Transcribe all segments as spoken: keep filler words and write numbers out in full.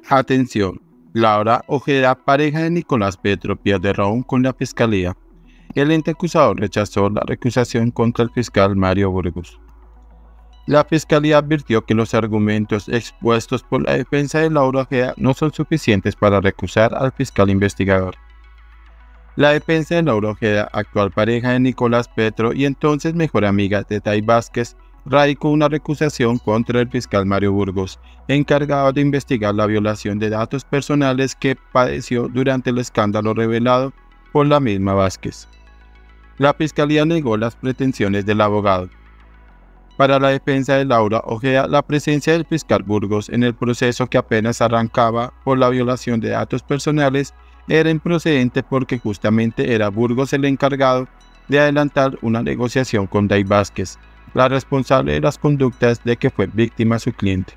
Atención, Laura Ojeda, pareja de Nicolás Petro, pierde round con la fiscalía. El ente acusador rechazó la recusación contra el fiscal Mario Burgos. La fiscalía advirtió que los argumentos expuestos por la defensa de Laura Ojeda no son suficientes para recusar al fiscal investigador. La defensa de Laura Ojeda, actual pareja de Nicolás Petro y entonces mejor amiga de Day Vázquez, radicó una recusación contra el fiscal Mario Burgos, encargado de investigar la violación de datos personales que padeció durante el escándalo revelado por la misma Vázquez. La fiscalía negó las pretensiones del abogado. Para la defensa de Laura Ojeda, la presencia del fiscal Burgos en el proceso que apenas arrancaba por la violación de datos personales era improcedente porque justamente era Burgos el encargado de adelantar una negociación con Day Vázquez, la responsable de las conductas de que fue víctima su cliente.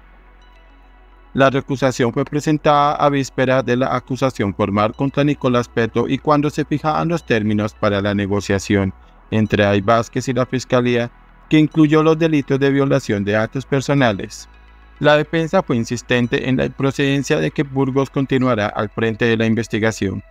La recusación fue presentada a víspera de la acusación formal contra Nicolás Petro y cuando se fijaban los términos para la negociación entre Day Vázquez y la fiscalía, que incluyó los delitos de violación de datos personales. La defensa fue insistente en la improcedencia de que Burgos continuará al frente de la investigación.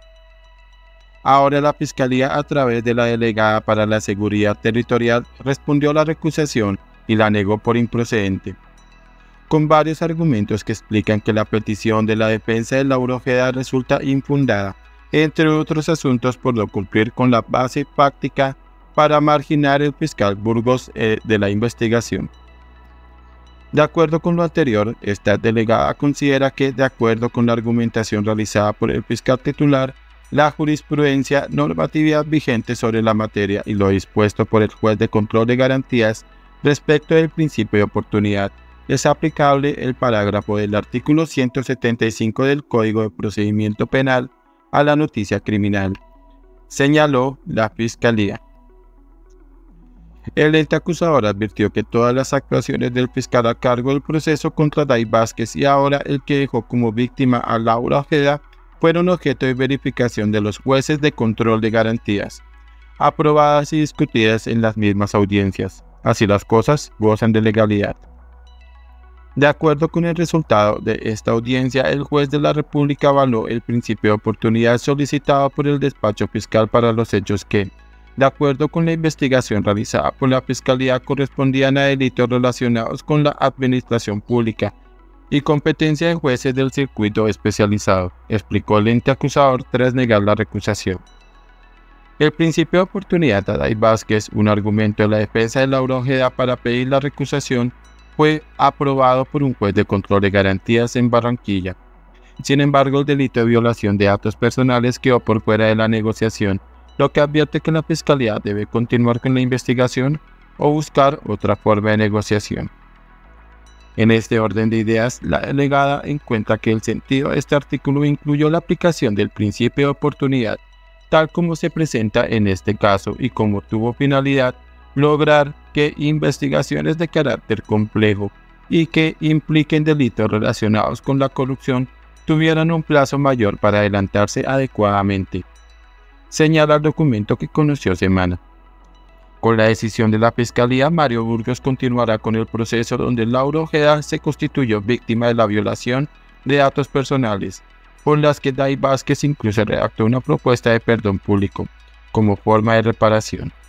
Ahora la Fiscalía, a través de la Delegada para la Seguridad Territorial, respondió a la recusación y la negó por improcedente, con varios argumentos que explican que la petición de la defensa de Laura Ojeda resulta infundada, entre otros asuntos por no cumplir con la base fáctica para marginar el fiscal Burgos eh, de la investigación. De acuerdo con lo anterior, esta delegada considera que, de acuerdo con la argumentación realizada por el fiscal titular, la jurisprudencia normatividad vigente sobre la materia y lo dispuesto por el juez de control de garantías respecto del principio de oportunidad es aplicable el parágrafo del artículo ciento setenta y cinco del Código de Procedimiento Penal a la noticia criminal, señaló la Fiscalía. El ente acusador advirtió que todas las actuaciones del fiscal a cargo del proceso contra Day Vázquez y ahora el que dejó como víctima a Laura Ojeda fueron objeto de verificación de los jueces de control de garantías, aprobadas y discutidas en las mismas audiencias. Así las cosas, gozan de legalidad. De acuerdo con el resultado de esta audiencia, el juez de la República avaló el principio de oportunidad solicitado por el despacho fiscal para los hechos que, de acuerdo con la investigación realizada por la Fiscalía, correspondían a delitos relacionados con la administración pública y competencia de jueces del circuito especializado, explicó el ente acusador tras negar la recusación. El principio de oportunidad de Day Vázquez, un argumento de la defensa de Laura Ojeda para pedir la recusación, fue aprobado por un juez de control de garantías en Barranquilla. Sin embargo, el delito de violación de datos personales quedó por fuera de la negociación, lo que advierte que la Fiscalía debe continuar con la investigación o buscar otra forma de negociación. En este orden de ideas, la delegada encuentra que el sentido de este artículo incluyó la aplicación del principio de oportunidad, tal como se presenta en este caso y como tuvo finalidad lograr que investigaciones de carácter complejo y que impliquen delitos relacionados con la corrupción tuvieran un plazo mayor para adelantarse adecuadamente, señala el documento que conoció Semana. Con la decisión de la Fiscalía, Mario Burgos continuará con el proceso donde Laura Ojeda se constituyó víctima de la violación de datos personales, por las que Day Vázquez incluso redactó una propuesta de perdón público como forma de reparación.